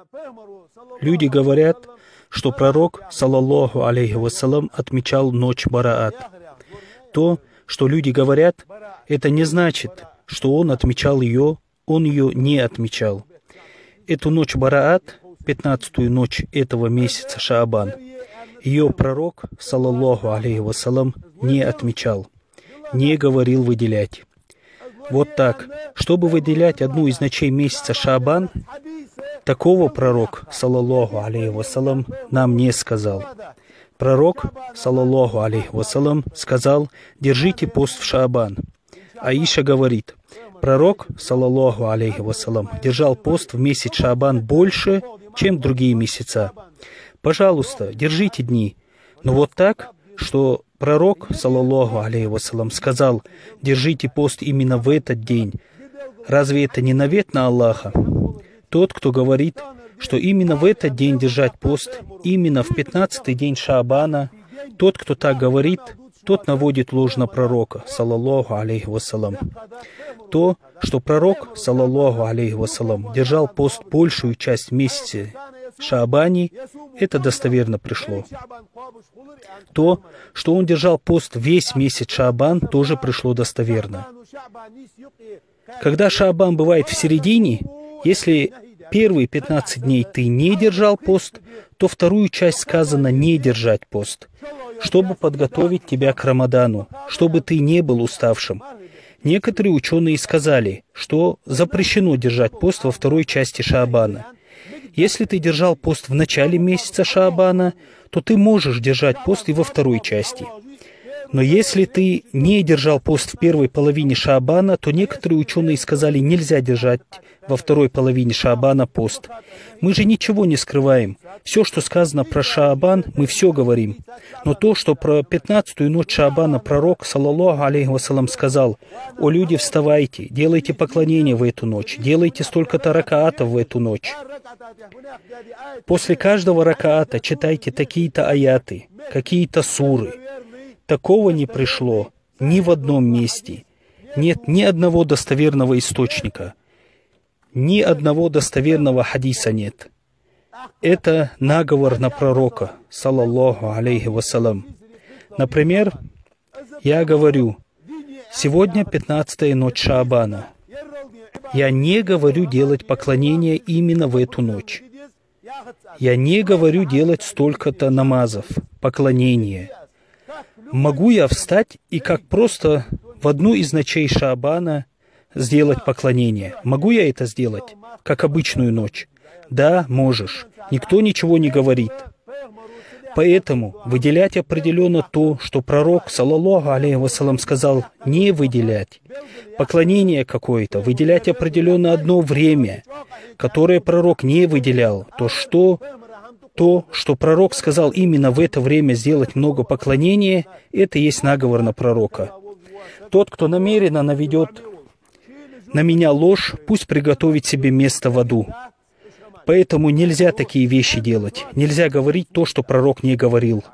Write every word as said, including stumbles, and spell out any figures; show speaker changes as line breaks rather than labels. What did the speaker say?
Люди говорят, что пророк, саллаллаху алейхи вассалам, отмечал ночь Бараат. То, что люди говорят, это не значит, что он отмечал ее, он ее не отмечал. Эту ночь Бараат, пятнадцатую ночь этого месяца Шаабан, ее пророк, саллаллаху алейхи вассалам, не отмечал, не говорил выделять. Вот так, чтобы выделять одну из ночей месяца Шаабан, такого пророк, саллаллаху алейхи вассалам, нам не сказал. Пророк, саллаллаху алейхи вассалам, сказал: держите пост в Шаабан. Аиша говорит, пророк, саллаллаху алейхи вассалам, держал пост в месяц Шаабан больше, чем другие месяца. Пожалуйста, держите дни. Но вот так, что пророк, саллаллаху алейхи вассалам, сказал: держите пост именно в этот день. Разве это не навет на Аллаха? Тот, кто говорит, что именно в этот день держать пост, именно в пятнадцатый день Шаабана, тот, кто так говорит, тот наводит ложь на пророка, саллаллаху алейхи вассалам. То, что пророк, саллаллаху алейхи вассалам, держал пост большую часть месяца Шаабани, это достоверно пришло. То, что он держал пост весь месяц Шаабан, тоже пришло достоверно. Когда Шаабан бывает в середине, если первые пятнадцать дней ты не держал пост, то вторую часть сказано не держать пост, чтобы подготовить тебя к Рамадану, чтобы ты не был уставшим. Некоторые ученые сказали, что запрещено держать пост во второй части Шаабана. Если ты держал пост в начале месяца Шаабана, то ты можешь держать пост и во второй части. Но если ты не держал пост в первой половине Шаабана, то некоторые ученые сказали, нельзя держать во второй половине Шаабана пост. Мы же ничего не скрываем. Все, что сказано про Шаабан, мы все говорим. Но то, что про пятнадцатую ночь Шаабана пророк, саллаллаху алейхи вассалам, сказал: «О люди, вставайте, делайте поклонение в эту ночь, делайте столько-то ракаатов в эту ночь. После каждого ракаата читайте такие-то аяты, какие-то суры». Такого не пришло ни в одном месте. Нет ни одного достоверного источника. Ни одного достоверного хадиса нет. Это наговор на пророка, саллаллаху алейхи вассалам. Например, я говорю, сегодня пятнадцатая ночь Шаабана. Я не говорю делать поклонение именно в эту ночь. Я не говорю делать столько-то намазов, поклонения. Могу я встать и как просто в одну из ночей Шаабана сделать поклонение? Могу я это сделать, как обычную ночь? Да, можешь. Никто ничего не говорит. Поэтому выделять определенно то, что пророк, саллаллаху алейхи вассалам, сказал не выделять. Поклонение какое-то, выделять определенно одно время, которое пророк не выделял. То, что... То, что пророк сказал именно в это время сделать много поклонения, это есть наговор на пророка. Тот, кто намеренно наведет на меня ложь, пусть приготовит себе место в аду. Поэтому нельзя такие вещи делать. Нельзя говорить то, что пророк не говорил.